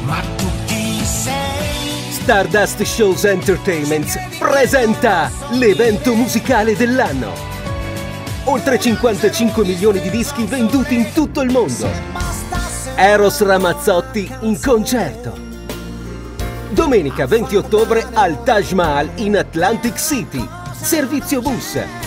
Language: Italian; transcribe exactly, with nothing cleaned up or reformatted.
Ma tu chi sei? Stardust Shows Entertainment presenta l'evento musicale dell'anno. Oltre cinquantacinque milioni di dischi venduti in tutto il mondo. Eros Ramazzotti in concerto. Domenica venti ottobre al Taj Mahal in Atlantic City. Servizio bus.